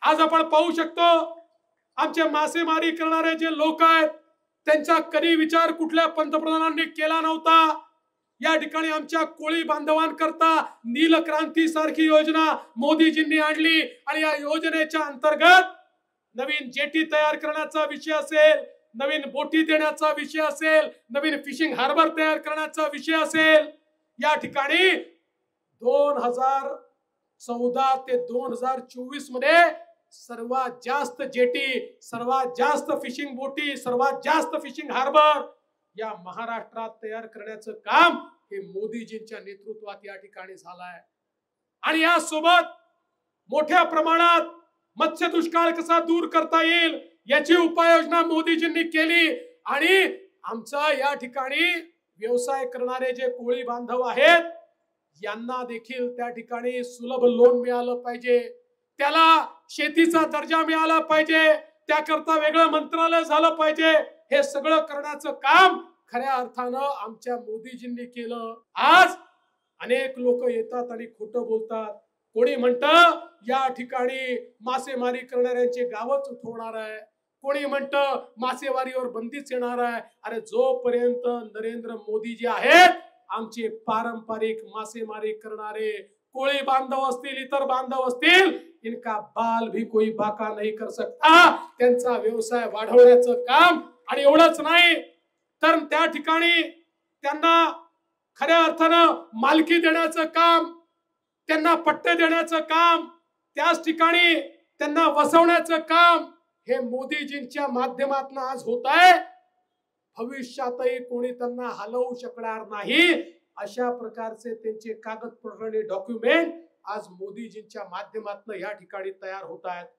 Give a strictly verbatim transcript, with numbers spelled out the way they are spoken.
आज आपण पाहू शकतो आमचे मासेमारी करणारे जे लोक आहेत त्यांचा कधी विचार कुठल्या पंतप्रधानांनी केला नव्हता। या ठिकाणी आमच्या कोळी बांधवांकरता नील क्रांती सारखी योजना मोदीजींनी आणली आणि या योजनेच्या अंतर्गत नवीन जेटी तयार करण्याचा विषय असेल, नवीन बोटी देण्याचा विषय असेल, नवीन फिशिंग हार्बर तयार करण्याचा विषय असेल, या ठिकाणी दोन हजार चौदा ते दोन हजार चोवीस मध्ये सर्वात जास्त जेटी, सर्वात जास्त फिशिंग बोटी, सर्वात जास्त फिशिंग हार्बर या महाराष्ट्रात तयार करण्याचं काम हे मोदीजींच्या नेतृत्वात या ठिकाणी झालं आहे। आणि या सोबत मोठ्या प्रमाणात मत्स्य दुष्काळ कसा दूर करता येईल याची उपाययोजना मोदीजींनी केली आणि आमचा या ठिकाणी व्यवसाय करणारे जे कोळी बांधव आहेत यांना देखील त्या ठिकाणी सुलभ लोन मिळालं पाहिजे, त्याला शेतीचा दर्जा मिळाला पाहिजे, त्याकरता वेगळं मंत्रालय झालं पाहिजे। हे सगळं करण्याचं काम खऱ्या अर्थानं आमच्या मोदीजींनी केलं। आज अनेक लोक येतात आणि खोटं बोलतात। कोणी म्हणतं या ठिकाणी मासेमारी करणाऱ्यांचे गावच उठवणार आहे, कोणी म्हणतं मासेमारीवर बंदीच येणार आहे। अरे जोपर्यंत नरेंद्र मोदी जे आहेत आमचे पारंपरिक मासेमारी करणारे कोळी बांधव असतील, इतर बांधव असतील, इनका बाल भी कोई बाका नहीं कर सकता। त्यांचा व्यवसाय वाढवण्याचं काम आणि एवढंच नाही तर त्या ठिकाणी त्यांना खऱ्या अर्थानं मालकी देण्याचं काम, त्यांना पट्टे देण्याचं काम, त्याच ठिकाणी त्यांना वसवण्याचं काम हे मोदीजींच्या माध्यमातून आज होत आहे। भविष्यातही कोणी त्यांना हलवू शकणार नाही अशा प्रकारचे त्यांचे कागदपत्र आणि डॉक्युमेंट आज मोदीजींच्या माध्यमातून या ठिकाणी तयार होत आहेत।